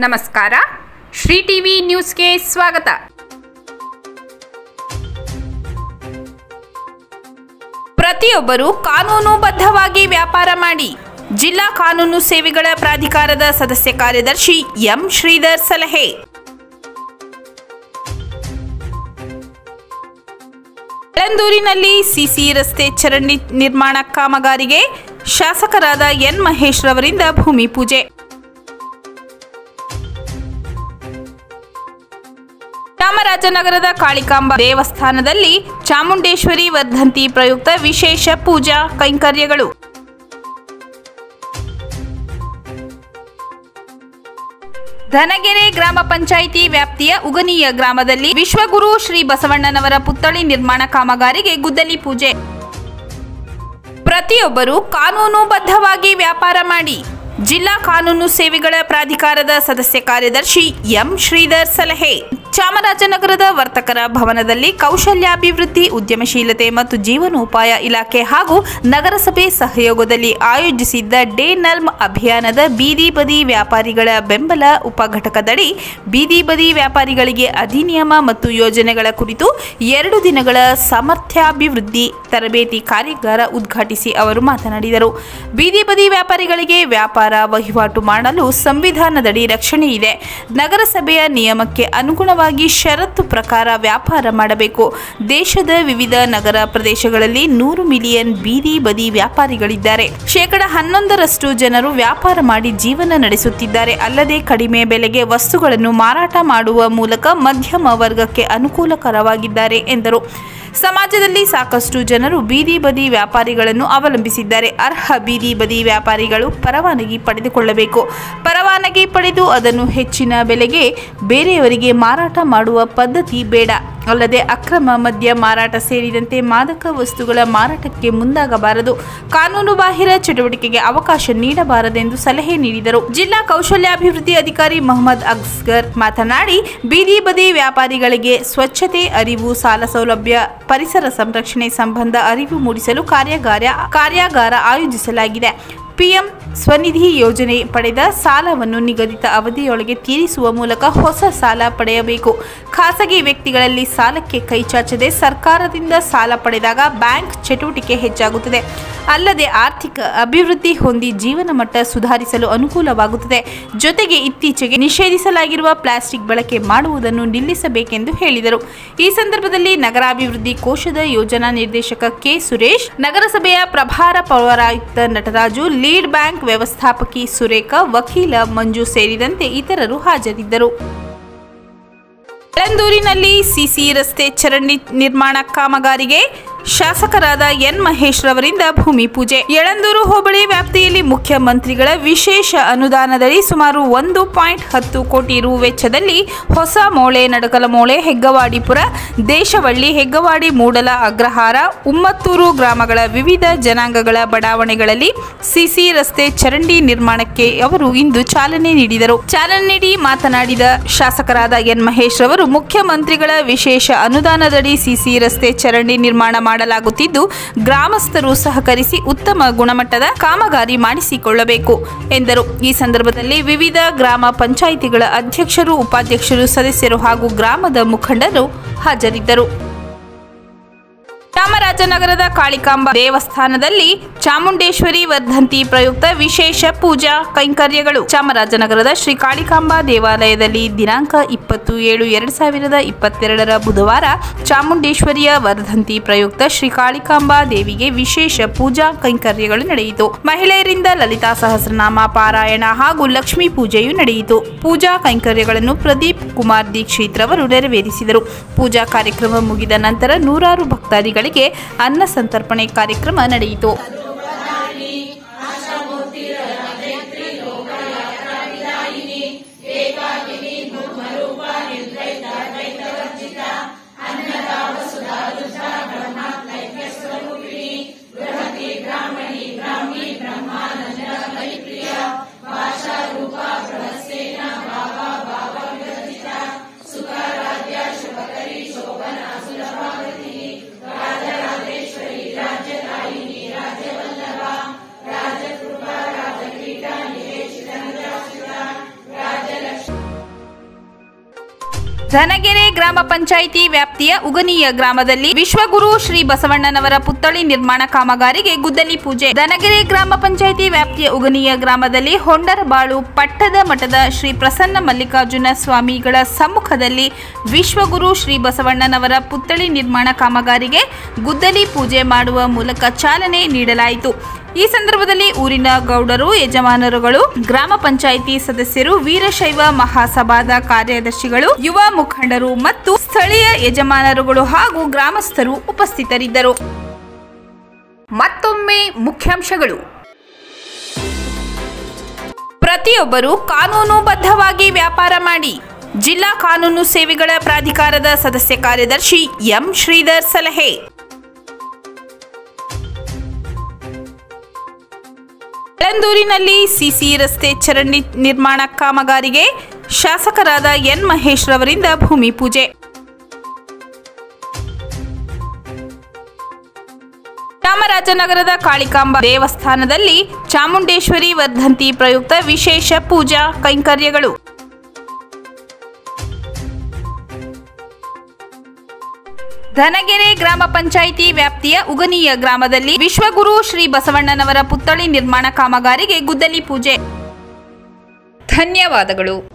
ನಮಸ್ಕಾರ. ಶ್ರೀ ಟಿವಿ ನ್ಯೂಸ್ಗೆ ಸ್ವಾಗತ. ಪ್ರತಿಯೊಬ್ಬರು ಕಾನೂನುಬದ್ಧವಾಗಿ ವ್ಯಾಪಾರ ಮಾಡಿ. ಜಿಲ್ಲಾ ಕಾನೂನು ಸೇವೆಗಳ ಪ್ರಾಧಿಕಾರದ ಸದಸ್ಯ ಕಾರ್ಯದರ್ಶಿ ಎಂ ಶ್ರೀಧರ್ ಸಲಹೆ. ಯಳಂದೂರಿನಲ್ಲಿ ಸಿಸಿ ರಸ್ತೆ ಚರಂಡಿ ನಿರ್ಮಾಣ ಕಾಮಗಾರಿಗೆ ಶಾಸಕರಾದ ಎನ್ ಮಹೇಶ್ ರವರಿಂದ ಭೂಮಿ ಪೂಜೆ. ಚಾಮರಾಜನಗರದ ಕಾಳಿಕಾಂಬಾ ದೇವಸ್ಥಾನದಲ್ಲಿ ಚಾಮುಂಡೇಶ್ವರಿ ವರ್ಧಂತಿ ಪ್ರಯುಕ್ತ ವಿಶೇಷ ಪೂಜಾ ಕೈಂಕರ್ಯಗಳು. ಧನಗೆರೆ ಗ್ರಾಮ ಪಂಚಾಯಿತಿ ವ್ಯಾಪ್ತಿಯ ಉಗನಿಯ ಗ್ರಾಮದಲ್ಲಿ ವಿಶ್ವಗುರು ಶ್ರೀ ಬಸವಣ್ಣನವರ ಪುತ್ಥಳಿ ನಿರ್ಮಾಣ ಕಾಮಗಾರಿಗೆ ಗುದ್ದಲಿ ಪೂಜೆ. ಪ್ರತಿಯೊಬ್ಬರು ಕಾನೂನುಬದ್ಧವಾಗಿ ವ್ಯಾಪಾರ ಮಾಡಿ. ಜಿಲ್ಲಾ ಕಾನೂನು ಸೇವೆಗಳ ಪ್ರಾಧಿಕಾರದ ಸದಸ್ಯ ಕಾರ್ಯದರ್ಶಿ ಎಂ ಶ್ರೀಧರ್ ಸಲಹೆ. ಚಾಮರಾಜನಗರದ ವರ್ತಕರ ಭವನದಲ್ಲಿ ಕೌಶಲ್ಯಾಭಿವೃದ್ಧಿ, ಉದ್ಯಮಶೀಲತೆ ಮತ್ತು ಜೀವನೋಪಾಯ ಇಲಾಖೆ ಹಾಗೂ ನಗರಸಭೆ ಸಹಯೋಗದಲ್ಲಿ ಆಯೋಜಿಸಿದ್ದ ಡೇ ನಲ್ಮ್ ಅಭಿಯಾನದ ಬೀದಿ ಬದಿ ವ್ಯಾಪಾರಿಗಳ ಬೆಂಬಲ ಉಪಘಟಕದಡಿ ಬೀದಿ ಬದಿ ವ್ಯಾಪಾರಿಗಳಿಗೆ ಅಧಿನಿಯಮ ಮತ್ತು ಯೋಜನೆಗಳ ಕುರಿತು 2 ದಿನಗಳ ಸಾಮರ್ಥ್ಯಾಭಿವೃದ್ಧಿ ತರಬೇತಿ ಕಾರ್ಯಾಗಾರ ಉದ್ಘಾಟಿಸಿ ಅವರು ಮಾತನಾಡಿದರು. ಬೀದಿ ಬದಿ ವ್ಯಾಪಾರಿಗಳಿಗೆ ವ್ಯಾಪಾರ ವಹಿವಾಟು ಮಾಡಲು ಸಂವಿಧಾನದಡಿ ರಕ್ಷಣೆ ಇದೆ. ನಗರಸಭೆಯ ನಿಯಮಕ್ಕೆ ಅನುಗುಣವಾಗಿ ಷರತ್ತು ಪ್ರಕಾರ ವ್ಯಾಪಾರ ಮಾಡಬೇಕು. ದೇಶದ ವಿವಿಧ ನಗರ ಪ್ರದೇಶಗಳಲ್ಲಿ 100 ಮಿಲಿಯನ್ ಬೀದಿ ಬದಿ ವ್ಯಾಪಾರಿಗಳಿದ್ದಾರೆ. 11% ಜನರು ವ್ಯಾಪಾರ ಮಾಡಿ ಜೀವನ ನಡೆಸುತ್ತಿದ್ದಾರೆ. ಅಲ್ಲದೆ ಕಡಿಮೆ ಬೆಲೆಗೆ ವಸ್ತುಗಳನ್ನು ಮಾರಾಟ ಮಾಡುವ ಮೂಲಕ ಮಧ್ಯಮ ವರ್ಗಕ್ಕೆ ಅನುಕೂಲಕರವಾಗಿದ್ದಾರೆ ಎಂದರು. ಸಮಾಜದಲ್ಲಿ ಸಾಕಷ್ಟು ಜನರು ಬೀದಿ ಬದಿ ವ್ಯಾಪಾರಿಗಳನ್ನು ಅವಲಂಬಿಸಿದ್ದಾರೆ. ಅರ್ಹ ಬೀದಿ ಬದಿ ವ್ಯಾಪಾರಿಗಳು ಪರವಾನಗಿ ಪಡೆದುಕೊಳ್ಳಬೇಕು. ಪರವಾನಗಿ ಪಡೆದು ಅದನ್ನು ಹೆಚ್ಚಿನ ಬೆಲೆಗೆ ಬೇರೆಯವರಿಗೆ ಮಾರಾಟ ಮಾಡುವ ಪದ್ಧತಿ ಬೇಡ. ಅಲ್ಲದೆ ಅಕ್ರಮ ಮದ್ಯ ಮಾರಾಟ ಸೇರಿದಂತೆ ಮಾದಕ ವಸ್ತುಗಳ ಮಾರಾಟಕ್ಕೆ ಮುಂದಾಗಬಾರದು. ಕಾನೂನು ಬಾಹಿರ ಚಟುವಟಿಕೆಗೆ ಅವಕಾಶ ನೀಡಬಾರದೆಂದು ಸಲಹೆ ನೀಡಿದರು. ಜಿಲ್ಲಾ ಕೌಶಲ್ಯಾಭಿವೃದ್ಧಿ ಅಧಿಕಾರಿ ಮೊಹಮ್ಮದ್ ಅಸ್ಗರ್ ಮಾತನಾಡಿ, ಬೀದಿ ಬದಿ ವ್ಯಾಪಾರಿಗಳಿಗೆ ಸ್ವಚ್ಛತೆ ಅರಿವು, ಸಾಲ ಸೌಲಭ್ಯ, ಪರಿಸರ ಸಂರಕ್ಷಣೆ ಸಂಬಂಧ ಅರಿವು ಮೂಡಿಸಲು ಕಾರ್ಯಾಗಾರ ಆಯೋಜಿಸಲಾಗಿದೆ. ಪಿಎಂ ಸ್ವನಿಧಿ ಯೋಜನೆ ಪಡೆದ ಸಾಲವನ್ನು ನಿಗದಿತ ಅವಧಿಯೊಳಗೆ ತೀರಿಸುವ ಮೂಲಕ ಹೊಸ ಸಾಲ ಪಡೆಯಬೇಕು. ಖಾಸಗಿ ವ್ಯಕ್ತಿಗಳಲ್ಲಿ ಸಾಲಕ್ಕೆ ಕೈಚಾಚದೆ ಸರ್ಕಾರದಿಂದ ಸಾಲ ಪಡೆದಾಗ ಬ್ಯಾಂಕ್ ಚಟುವಟಿಕೆ ಹೆಚ್ಚಾಗುತ್ತದೆ. ಅಲ್ಲದೆ ಆರ್ಥಿಕ ಅಭಿವೃದ್ಧಿ ಹೊಂದಿ ಜೀವನ ಮಟ್ಟ ಸುಧಾರಿಸಲು ಅನುಕೂಲವಾಗುತ್ತದೆ. ಜೊತೆಗೆ ಇತ್ತೀಚೆಗೆ ನಿಷೇಧಿಸಲಾಗಿರುವ ಪ್ಲಾಸ್ಟಿಕ್ ಬಳಕೆ ಮಾಡುವುದನ್ನು ನಿಲ್ಲಿಸಬೇಕೆಂದು ಹೇಳಿದರು. ಈ ಸಂದರ್ಭದಲ್ಲಿ ನಗರಾಭಿವೃದ್ಧಿ ಕೋಶದ ಯೋಜನಾ ನಿರ್ದೇಶಕ ಕೆ ಸುರೇಶ್, ನಗರಸಭೆಯ ಪ್ರಭಾರ ಪೌರಾಯುಕ್ತ ನಟರಾಜು, ಲೀಡ್ ಬ್ಯಾಂಕ್ ವ್ಯವಸ್ಥಾಪಕಿ ಸುರೇಖಾ, ವಕೀಲ ಮಂಜು ಸೇರಿದಂತೆ ಇತರರು ಹಾಜರಿದ್ದರು. ಯಳಂದೂರಿನಲ್ಲಿ ಸಿಸಿ ರಸ್ತೆ ಚರಂಡಿ ನಿರ್ಮಾಣ ಕಾಮಗಾರಿಗೆ ಶಾಸಕರಾದ ಎನ್ ಮಹೇಶ್ ರವರಿಂದ ಭೂಮಿ ಪೂಜೆ. ಯಳಂದೂರು ಹೋಬಳಿ ವ್ಯಾಪ್ತಿಯಲ್ಲಿ ಮುಖ್ಯಮಂತ್ರಿಗಳ ವಿಶೇಷ ಅನುದಾನದಡಿ ಸುಮಾರು 1.10 ಕೋಟಿ ರು ವೆಚ್ಚದಲ್ಲಿ ಹೊಸ ಮೋಳೆ, ನಡಕಲಮೋಳೆ, ಹೆಗ್ಗವಾಡಿಪುರ, ದೇಶವಳ್ಳಿ, ಹೆಗ್ಗವಾಡಿ, ಮೂಡಲ, ಅಗ್ರಹಾರ, ಉಮ್ಮತ್ತೂರು ಗ್ರಾಮಗಳ ವಿವಿಧ ಜನಾಂಗಗಳ ಬಡಾವಣೆಗಳಲ್ಲಿ ಸಿಸಿ ರಸ್ತೆ ಚರಂಡಿ ನಿರ್ಮಾಣಕ್ಕೆ ಅವರು ಇಂದು ಚಾಲನೆ ನೀಡಿದರು. ಚಾಲನೆ ನೀಡಿ ಮಾತನಾಡಿದ ಶಾಸಕರಾದ ಎನ್ ಮಹೇಶ್ ರವರು, ಮುಖ್ಯಮಂತ್ರಿಗಳ ವಿಶೇಷ ಅನುದಾನದಡಿ ಸಿಸಿ ರಸ್ತೆ ಚರಂಡಿ ನಿರ್ಮಾಣ ಮಾಡಲಾಗುತ್ತಿದ್ದು, ಗ್ರಾಮಸ್ಥರು ಸಹಕರಿಸಿ ಉತ್ತಮ ಗುಣಮಟ್ಟದ ಕಾಮಗಾರಿ ಮಾಡಿಸಿಕೊಳ್ಳಬೇಕು ಎಂದರು. ಈ ಸಂದರ್ಭದಲ್ಲಿ ವಿವಿಧ ಗ್ರಾಮ ಪಂಚಾಯಿತಿಗಳ ಅಧ್ಯಕ್ಷರು, ಉಪಾಧ್ಯಕ್ಷರು, ಸದಸ್ಯರು ಹಾಗೂ ಗ್ರಾಮದ ಮುಖಂಡರು ಹಾಜರಿದ್ದರು. ಚಾಮರಾಜನಗರದ ಕಾಳಿಕಾಂಬಾ ದೇವಸ್ಥಾನದಲ್ಲಿ ಚಾಮುಂಡೇಶ್ವರಿ ವರ್ಧಂತಿ ಪ್ರಯುಕ್ತ ವಿಶೇಷ ಪೂಜಾ ಕೈಂಕರ್ಯಗಳು. ಚಾಮರಾಜನಗರದ ಶ್ರೀ ಕಾಳಿಕಾಂಬಾ ದೇವಾಲಯದಲ್ಲಿ ದಿನಾಂಕ 20/7/2022 ಬುಧವಾರ ಚಾಮುಂಡೇಶ್ವರಿಯ ವರ್ಧಂತಿ ಪ್ರಯುಕ್ತ ಶ್ರೀ ಕಾಳಿಕಾಂಬಾ ದೇವಿಗೆ ವಿಶೇಷ ಪೂಜಾ ಕೈಂಕರ್ಯಗಳು ನಡೆಯಿತು. ಮಹಿಳೆಯರಿಂದ ಲಲಿತಾ ಸಹಸ್ರನಾಮ ಪಾರಾಯಣ ಹಾಗೂ ಲಕ್ಷ್ಮೀ ಪೂಜೆಯು ನಡೆಯಿತು. ಪೂಜಾ ಕೈಂಕರ್ಯಗಳನ್ನು ಪ್ರದೀಪ್ ಕುಮಾರ್ ದೀಕ್ಷಿತ್ ರವರು ನೆರವೇರಿಸಿದರು. ಪೂಜಾ ಕಾರ್ಯಕ್ರಮ ಮುಗಿದ ನಂತರ ನೂರಾರು ಭಕ್ತಾದಿಗಳಿಗೆ ಅನ್ನ ಸಂತರ್ಪಣೆ ಕಾರ್ಯಕ್ರಮ ನಡೆಯಿತು. ಶೋಭನಾ ಸುಲಭಾಗತಿ ರಾಜರಾಜೇಶ್ವರಿ ರಾಜ್ಯದಾಯಿನಿ ರಾಜ್ಯ ಧನಗೆರೆ ಗ್ರಾಮ ಪಂಚಾಯಿತಿ ವ್ಯಾಪ್ತಿಯ ಉಗನಿಯ ಗ್ರಾಮದಲ್ಲಿ ವಿಶ್ವಗುರು ಶ್ರೀ ಬಸವಣ್ಣನವರ ಪುತ್ಥಳಿ ನಿರ್ಮಾಣ ಕಾಮಗಾರಿಗೆ ಗುದ್ದಲಿ ಪೂಜೆ. ಧನಗೆರೆ ಗ್ರಾಮ ಪಂಚಾಯಿತಿ ವ್ಯಾಪ್ತಿಯ ಉಗನಿಯ ಗ್ರಾಮದಲ್ಲಿ ಹೊಂಡರಬಾಳು ಪಟ್ಟದ ಮಠದ ಶ್ರೀ ಪ್ರಸನ್ನ ಮಲ್ಲಿಕಾರ್ಜುನ ಸ್ವಾಮಿಗಳ ಸಮ್ಮುಖದಲ್ಲಿ ವಿಶ್ವಗುರು ಶ್ರೀ ಬಸವಣ್ಣನವರ ಪುತ್ಥಳಿ ನಿರ್ಮಾಣ ಕಾಮಗಾರಿಗೆ ಗುದ್ದಲಿ ಪೂಜೆ ಮಾಡುವ ಮೂಲಕ ಚಾಲನೆ ನೀಡಲಾಯಿತು. ಈ ಸಂದರ್ಭದಲ್ಲಿ ಊರಿನ ಗೌಡರು, ಯಜಮಾನರುಗಳು, ಗ್ರಾಮ ಪಂಚಾಯಿತಿ ಸದಸ್ಯರು, ವೀರಶೈವ ಮಹಾಸಭಾದ ಕಾರ್ಯದರ್ಶಿಗಳು, ಯುವ ಮುಖಂಡರು ಮತ್ತು ಸ್ಥಳೀಯ ಯಜಮಾನರುಗಳು ಹಾಗೂ ಗ್ರಾಮಸ್ಥರು ಉಪಸ್ಥಿತರಿದ್ದರು. ಮತ್ತೊಮ್ಮೆ ಮುಖ್ಯಾಂಶಗಳು. ಪ್ರತಿಯೊಬ್ಬರು ಕಾನೂನುಬದ್ಧವಾಗಿ ವ್ಯಾಪಾರ ಮಾಡಿ. ಜಿಲ್ಲಾ ಕಾನೂನು ಸೇವೆಗಳ ಪ್ರಾಧಿಕಾರದ ಸದಸ್ಯ ಕಾರ್ಯದರ್ಶಿ ಎಂ ಶ್ರೀಧರ್ ಸಲಹೆ. ಯಳಂದೂರಿನಲ್ಲಿ ಸಿಸಿ ರಸ್ತೆ ಚರಂಡಿ ನಿರ್ಮಾಣ ಕಾಮಗಾರಿಗೆ ಶಾಸಕರಾದ ಎನ್ ಮಹೇಶ್ ರವರಿಂದ ಭೂಮಿ ಪೂಜೆ. ಚಾಮರಾಜನಗರದ ಕಾಳಿಕಾಂಬಾ ದೇವಸ್ಥಾನದಲ್ಲಿ ಚಾಮುಂಡೇಶ್ವರಿ ವರ್ಧಂತಿ ಪ್ರಯುಕ್ತ ವಿಶೇಷ ಪೂಜಾ ಕೈಂಕರ್ಯಗಳು. ಧನಗೆರೆ ಗ್ರಾಮ ಪಂಚಾಯಿತಿ ವ್ಯಾಪ್ತಿಯ ಉಗನಿಯ ಗ್ರಾಮದಲ್ಲಿ ವಿಶ್ವಗುರು ಶ್ರೀ ಬಸವಣ್ಣನವರ ಪುತ್ಥಳಿ ನಿರ್ಮಾಣ ಕಾಮಗಾರಿಗೆ ಗುದ್ದಲಿ ಪೂಜೆ. ಧನ್ಯವಾದಗಳು.